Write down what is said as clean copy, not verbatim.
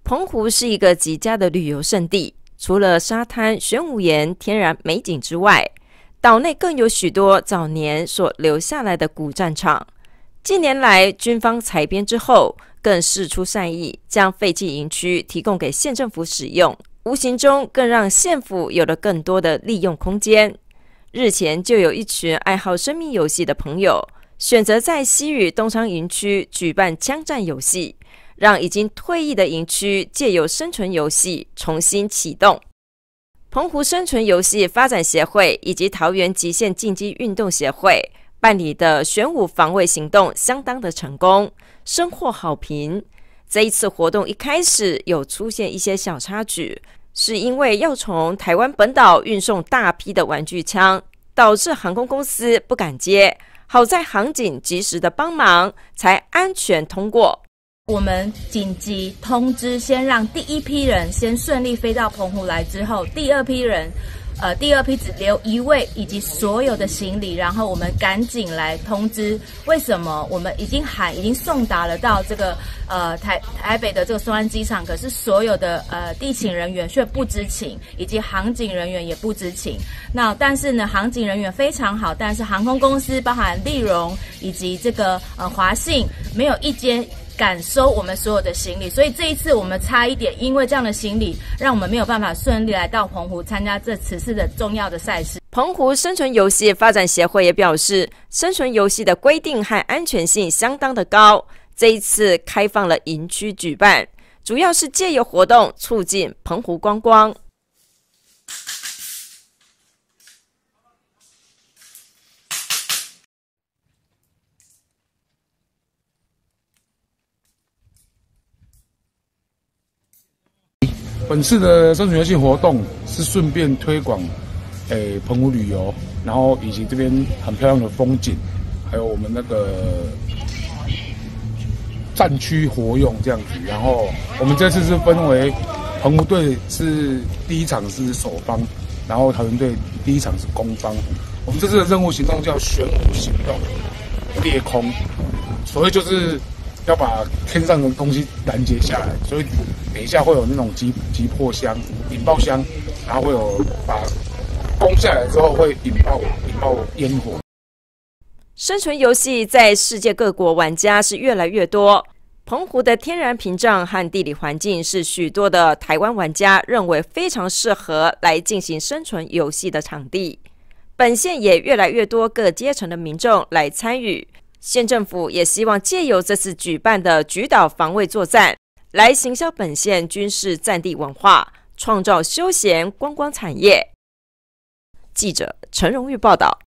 澎湖是一个极佳的旅游胜地，除了沙滩、玄武岩天然美景之外，岛内更有许多早年所留下来的古战场。近年来，军方裁编之后，更释出善意，将废弃营区提供给县政府使用，无形中更让县府有了更多的利用空间。日前就有一群爱好生命游戏的朋友，选择在西屿东昌营区举办枪战游戏，让已经退役的营区借由生存游戏重新启动。澎湖生存游戏发展协会以及桃园极限竞技运动协会办理的玄武防卫行动相当的成功，深获好评。这一次活动一开始有出现一些小插曲，是因为要从台湾本岛运送大批的玩具枪，导致航空公司不敢接，好在航警及时的帮忙，才安全通过。 我们紧急通知，先让第一批人先顺利飞到澎湖来之后，第二批只留一位以及所有的行李，然后我们赶紧来通知，为什么我们已经送达了到这个台北的这个松山机场，可是所有的地勤人员却不知情，以及航警人员也不知情。那但是呢，航警人员非常好，但是航空公司包含立荣以及这个华信，没有一间敢收我们所有的行李，所以这一次我们差一点，因为这样的行李，让我们没有办法顺利来到澎湖参加这此次的重要的赛事。 澎湖生存游戏发展协会也表示，生存游戏的规定和安全性相当的高，这一次开放了营区举办，主要是借由活动促进澎湖观光。 本次的生存游戏活动是顺便推广，澎湖旅游，然后以及这边很漂亮的风景，还有我们那个战区活用这样子。然后我们这次是分为澎湖队是第一场是守方，然后桃园队第一场是攻方。我们这次的任务行动叫玄武行动，猎空，所以就是要把天上的东西拦截下来，所以等一下会有那种急迫箱、引爆箱，然后会有把攻下来之后会引爆烟火。 生存游戏在世界各国玩家是越来越多，澎湖的天然屏障和地理环境是许多的台湾玩家认为非常适合来进行生存游戏的场地。本县也越来越多各阶层的民众来参与。县政府也希望借由这次举办的菊岛防卫作战，来行销本县军事战地文化，创造休闲观光产业。记者陈荣玉报道。